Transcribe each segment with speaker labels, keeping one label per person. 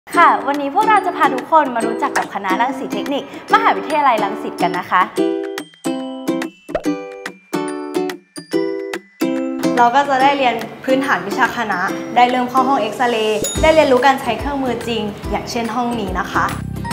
Speaker 1: ค่ะวันนี้พวกเราจะพาทุกคนมารู้จักกับคณะรังสีเทคนิคมหาวิทยาลัยรังสิตกันนะคะ
Speaker 2: เราก็จะได้เรียนพื้นฐานวิชาคณะได้เริ่มเข้าห้องเอ็กซเรย์ได้เรียนรู้การใช้เครื่องมือจริงอย่างเช่นห้องนี้นะคะ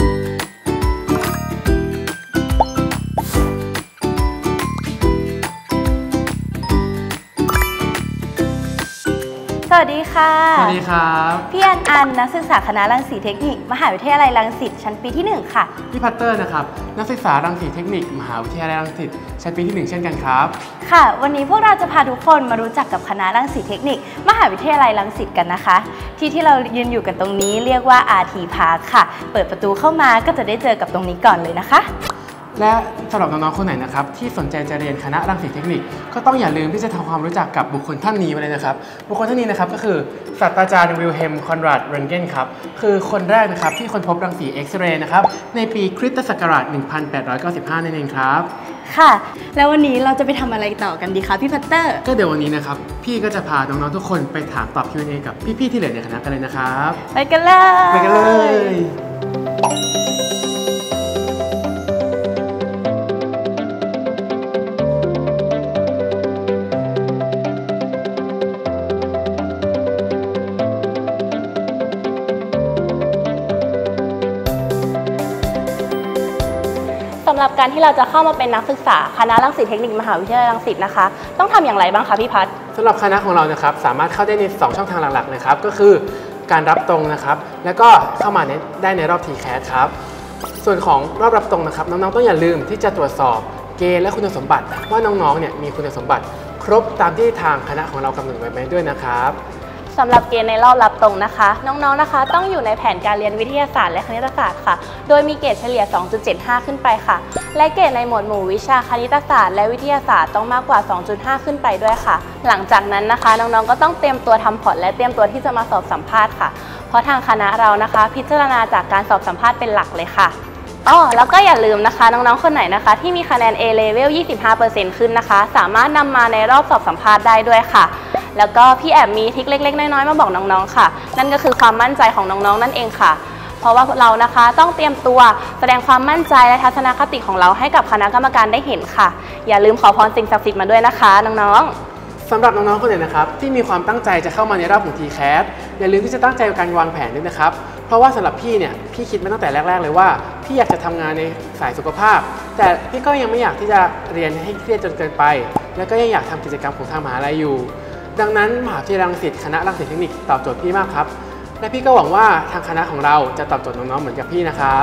Speaker 2: สวัสดีค่ะ
Speaker 3: สวัสดีครับ
Speaker 1: พี่อันนักศึกษาคณะรังสีเทคนิคมหาวิทยาลัยรังสิตชั้นปีที่1ค่ะ
Speaker 3: พี่พัตเตอร์นะครับนักศึกษารังสีเทคนิคมหาวิทยาลัยรังสิตชั้นปีที่1เช่นกันครับ
Speaker 1: ค่ะวันนี้พวกเราจะพาทุกคนมารู้จักกับคณะรังสีเทคนิคมหาวิทยาลัยรังสิตกันนะคะที่เรายืนอยู่กันตรงนี้เรียกว่า RT Park ค่ะเปิดประตูเข้ามาก็จะได้เจอกับตรงนี้ก่อนเลยนะคะ
Speaker 3: และสำหรับน้องๆคนไหนนะครับที่สนใจจะเรียนคณะรังสีเทคนิคก็ต้องอย่าลืมที่จะทำความรู้จักกับบุคคลท่านนี้ไว้เลยนะครับบุคคลท่านนี้นะครับก็คือศาสตราจารย์วิลเฮมคอนราดเรนเกนครับคือคนแรกนะครับที่ค้นพบรังสีเอ็กซเรย์นะครับในปีคริสตศักราช 1895 นั่นเองครับ
Speaker 1: ค่ะแล้ววันนี้เราจะไปทำอะไรต่อกันดีคะพี่พัตเตอร์
Speaker 3: ก็เดี๋ยววันนี้นะครับพี่ก็จะพาน้องๆทุกคนไปถามตอบ Q&A กับพี่ๆที่เหลือในคณะกันเลยนะครับ
Speaker 1: ไปกันเลยสำหรับการที่เราจะเข้ามาเป็นนักศึกษาคณะรังสีเทคนิคมหาวิทยาลัยรังสิตนะคะต้องทำอย่างไรบ้างคะพี่พัฒน์
Speaker 3: สำหรับคณะของเรานะครับสามารถเข้าได้ใน2ช่องทางหลักๆนะครับก็คือการรับตรงนะครับแล้วก็เข้ามาได้ในรอบ TCAS ครับส่วนของรอบรับตรงนะครับน้องๆต้องอย่าลืมที่จะตรวจสอบเกณฑ์และคุณสมบัติว่าน้องๆเนี่ยมีคุณสมบัติครบตามที่ทางคณะของเรากำหนดไว้ด้วยนะครับ
Speaker 1: สำหรับเกณฑ์ในรอบรับตรงนะคะน้องๆนะคะต้องอยู่ในแผนการเรียนวิทยาศาสตร์และคณิตศาสตร์ค่ะโดยมีเกรดเฉลี่ย 2.75 ขึ้นไปค่ะและเกรดในหมวดหมู่วิชาคณิตศาสตร์และวิทยาศาสตร์ต้องมากกว่า 2.5 ขึ้นไปด้วยค่ะหลังจากนั้นนะคะน้องๆก็ต้องเตรียมตัวทำพอร์ตและเตรียมตัวที่จะมาสอบสัมภาษณ์ค่ะเพราะทางคณะเรานะคะพิจารณาจากการสอบสัมภาษณ์เป็นหลักเลยค่ะแล้วก็อย่าลืมนะคะน้องๆคนไหนนะคะที่มีคะแนน A level 25% ขึ้นนะคะสามารถนำมาในรอบสอบสัมภาษณ์ได้ด้วยค่ะแล้วก็พี่แอบมีทริคเล็กๆน้อยๆมาบอกน้องๆค่ะนั่นก็คือความมั่นใจของน้องๆนั่นเองค่ะเพราะว่าเรานะคะต้องเตรียมตัวแสดงความมั่นใจและทัศนคติของเราให้กับคณะกรรมการได้เห็นค่ะอย่าลืมขอพรสิ่งศักดิ์สิทธิ์มาด้วยนะคะน้อง
Speaker 3: ๆสำหรับน้องๆคนไหนนะครับที่มีความตั้งใจจะเข้ามาในรอบของ TCAS อย่าลืมที่จะตั้งใจในการวางแผนด้วยนะครับเพราะว่าสำหรับพี่เนี่ยพี่คิดมาตั้งแต่แรกๆเลยว่าพี่อยากจะทำงานในสายสุขภาพแต่พี่ก็ยังไม่อยากที่จะเรียนให้เครียดจนเกินไปแล้วก็ยังอยากทำกิจกรรมของทางมหาลัยอยู่ดังนั้นมหาวิทยาลัยรังสิตคณะรังสีเทคนิคตอบโจทย์พี่มากครับและพี่ก็หวังว่าทางคณะของเราจะตอบโจทย์น้องๆเหมือนกับพี่นะครับ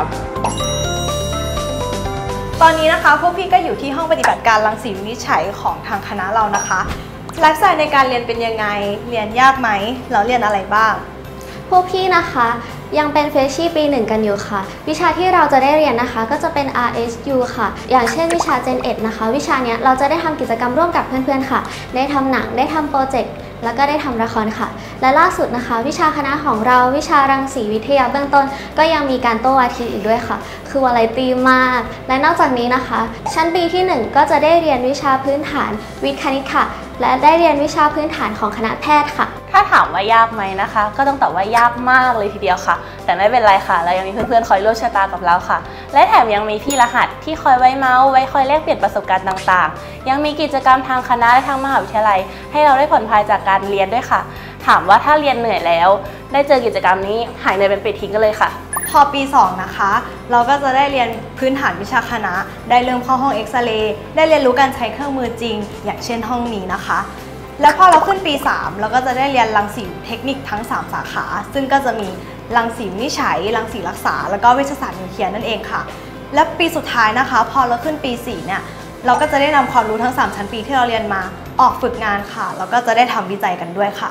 Speaker 2: ตอนนี้นะคะพวกพี่ก็อยู่ที่ห้องปฏิบัติการรังสีวินิจฉัยของทางคณะเรานะคะไลฟ์สไตล์ในการเรียนเป็นยังไงเรียนยากไหมแล้วเรียนอะไรบ้าง
Speaker 4: พวกพี่นะคะยังเป็นเฟรชชี่ปี1กันอยู่ค่ะวิชาที่เราจะได้เรียนนะคะก็จะเป็น RSU ค่ะอย่างเช่นวิชา Gen Ed นะคะวิชาเนี้ยเราจะได้ทำกิจกรรมร่วมกับเพื่อนๆค่ะได้ทำหนังได้ทำโปรเจกต์แล้วก็ได้ทำละครค่ะและล่าสุดนะคะวิชาคณะของเราวิชารังสีวิทยาเบื้องต้นก็ยังมีการโต้วาทีอีกด้วยค่ะคือวาไรตี้มากและนอกจากนี้นะคะชั้นปีที่1ก็จะได้เรียนวิชาพื้นฐานวิทย์คณิตค่ะและได้เรียนวิชาพื้นฐานของคณะแพทย์ค่ะ
Speaker 1: ถ้าถามว่ายากไหมนะคะก็ต้องตอบว่ายากมากเลยทีเดียวค่ะแต่ไม่เป็นไรค่ะเรายังมีเพื่อนๆคอยร่วมชะตากับเราค่ะและแถมยังมีพี่รหัสที่คอยไว้เมาส์ไว้คอยแลกเปลี่ยนประสบการณ์ต่างๆยังมีกิจกรรมทางคณะและทางมหาวิทยาลัยให้เราได้ผ่อนคลายจากการเรียนด้วยค่ะถามว่าถ้าเรียนเหนื่อยแล้วได้เจอกิจกรรมนี้หายเหนื่อยเป็นปลิดทิ้งกันเลยค่ะ
Speaker 2: พอปี2นะคะเราก็จะได้เรียนพื้นฐานวิชาคณะได้เริ่มเข้าห้องเอ็กซเรย์ได้เรียนรู้การใช้เครื่องมือจริงอย่างเช่นห้องนี้นะคะแล้วพอเราขึ้นปี3เราก็จะได้เรียนรังสีเทคนิคทั้ง3สาขาซึ่งก็จะมีรังสีวินิจฉัยรังสีรักษาแล้วก็เวชศาสตร์นิวเคลียร์นั่นเองค่ะและปีสุดท้ายนะคะพอเราขึ้นปี4เนี่ยเราก็จะได้นำความรู้ทั้ง3ชั้นปีที่เราเรียนมาออกฝึกงานค่ะแล้วก็จะได้ทำวิจัยกันด้วยค่ะ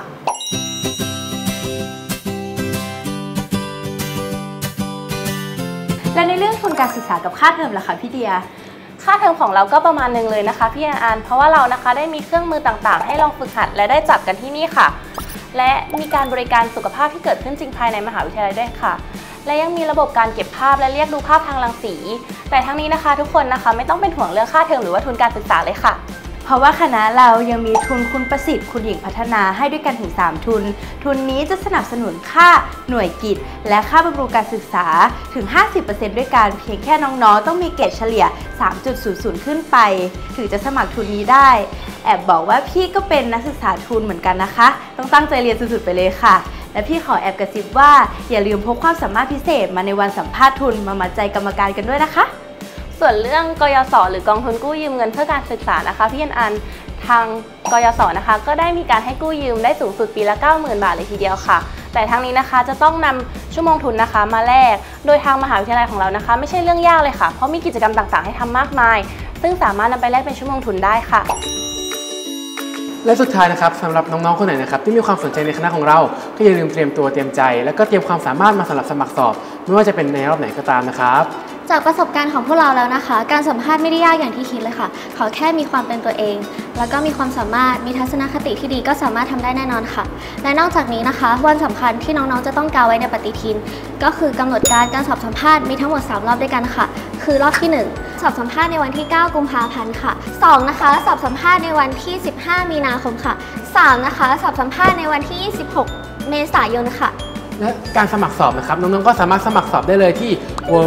Speaker 1: และในเรื่องทุนการศึกษากับค่าเทอมล่ะคะพี่เดียค่าเทอมของเราก็ประมาณนึงเลยนะคะพี่อันเพราะว่าเรานะคะได้มีเครื่องมือต่างๆให้ลองฝึกหัดและได้จับกันที่นี่ค่ะและมีการบริการสุขภาพที่เกิดขึ้นจริงภายในมหาวิทยาลัยด้วยค่ะและยังมีระบบการเก็บภาพและเรียกดูภาพทางรังสีแต่ทั้งนี้นะคะทุกคนนะคะไม่ต้องเป็นห่วงเรื่องค่าเทอมหรือว่าทุนการศึกษาเลยค่ะ
Speaker 2: เพราะว่าคณะเรายังมีทุนคุณประสิทธิ์คุณหญิงพัฒนาให้ด้วยกันถึง3ทุนนี้จะสนับสนุนค่าหน่วยกิตและค่าบำรุงการศึกษาถึง 50% ด้วยกันเพียงแค่น้องๆต้องมีเกรดเฉลี่ย 3.00 ขึ้นไปถึงจะสมัครทุนนี้ได้แอบบอกว่าพี่ก็เป็นนักศึกษาทุนเหมือนกันนะคะต้องตั้งใจเรียนสุดๆไปเลยค่ะและพี่ขอแอบกระซิบว่าอย่าลืมพกความสามารถพิเศษมาในวันสัมภาษณ์ทุนมามัดใจกรรมการกันด้วยนะคะ
Speaker 1: ส่วนเรื่องกยศหรือกองทุนกู้ยืมเงินเพื่อการศึกษานะคะพี่อันทางกยศนะคะก็ได้มีการให้กู้ยืมได้สูงสุดปีละ 90,000 บาทเลยทีเดียวค่ะแต่ทั้งนี้นะคะจะต้องนำชั่วโมงทุนนะคะมาแลกโดยทางมหาวิทยาลัยของเรานะคะไม่ใช่เรื่องยากเลยค่ะเพราะมีกิจกรรมต่างๆให้ทำมากมายซึ่งสามารถนำไปแลกเป็นชั่วโมงทุนได้ค่ะ
Speaker 3: และสุดท้ายนะครับสำหรับน้องๆคนไหนนะครับที่มีความสนใจในคณะของเราก็อย่าลืมเตรียมตัวเตรียมใจแล้วก็เตรียมความสามารถมาสำหรับสมัครสอบไม่ว่าจะเป็นในรอบไหนก็ตามนะครับ
Speaker 4: จากประสบการณ์ของพวกเราแล้วนะคะการสัมภาษณ์ไม่ได้ยากอย่างที่คิดเลยค่ะขอแค่มีความเป็นตัวเองแล้วก็มีความสามารถมีทัศนคติที่ดีก็สามารถทำได้แน่นอนค่ะและนอกจากนี้นะคะวันสำคัญที่น้องๆจะต้องกาวไว้ในปฏิทินก็คือกำหนดการสอบสัมภาษณ์มีทั้งหมด3รอบด้วยกันค่ะคือรอบที่1สอบสัมภาษณ์ในวันที่9กุมภาพันธ์ค่ะ2นะคะสอบสัมภาษณ์ในวันที่15มีนาคมค่ะ3นะคะสอบสัมภาษณ์ในวันที่26เมษายนค่ะ
Speaker 3: และการสมัครสอบนะครับน้องๆก็สามารถสมัครสอบได้เลยที่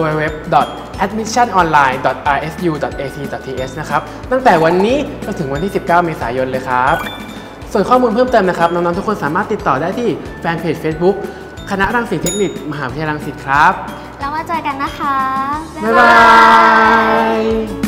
Speaker 3: www.admissiononline.rsu.ac.th นะครับตั้งแต่วันนี้จนถึงวันที่19เมษายนเลยครับส่วนข้อมูลเพิ่มเติมนะครับน้องๆทุกคนสามารถติดต่อได้ที่แฟนเพจ Facebook คณะรังสิตเทคนิคมหาวิทยาลัยรังสิตครับ
Speaker 4: แล้วมาเจอกันนะคะ
Speaker 3: บ๊ายบาย